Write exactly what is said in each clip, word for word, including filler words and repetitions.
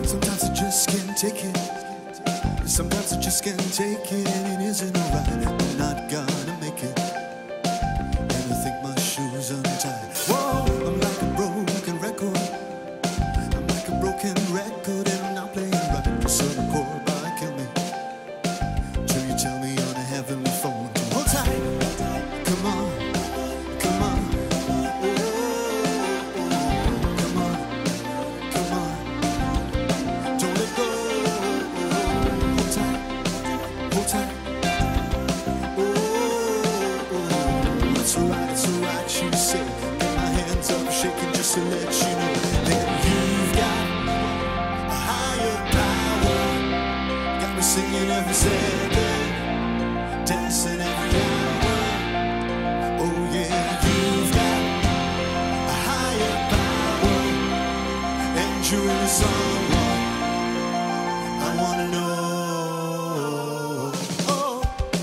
Sometimes I just can't take it. Sometimes I just can't take it, and it isn't alright. I'm not gonna make it. And I think my shoes untied. Whoa, I'm like a broken record. I'm like a broken record, and I'm not playing right. So the chord might kill me till you tell me on a heavenly phone. Hold tight, come on, come on. To let you know that you've got a higher power. Got me singing every second, dancing every hour. Oh yeah, you've got a higher power, and you're the someone I wanna know. Oh.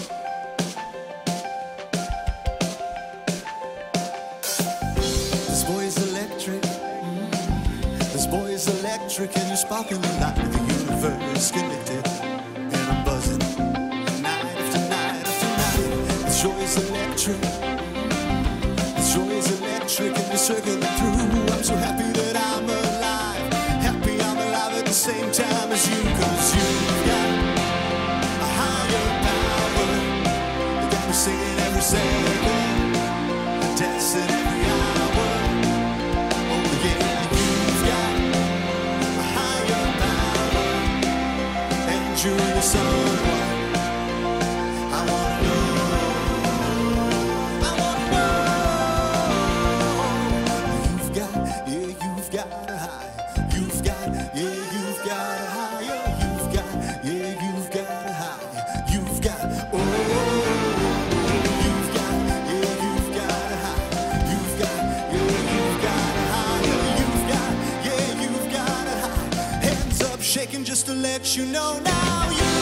This boy is electric. This boy is electric, and you're sparkling like the universe connected. And I'm buzzing night after night after night. This joy is electric. This joy is electric, and you're circling through. I'm so happy that I'm alive. Happy I'm alive at the same time as you, 'cause you've got a higher power. You got me singing every second, dancing every hour. Oh yeah, you've got a higher power, and you're the someone I wanna know. I wanna know. You've got, yeah, you've got a high. You've got, yeah, you've got a higher. You've got, yeah, you've got a high. You've got, oh. Shaking just to let you know now you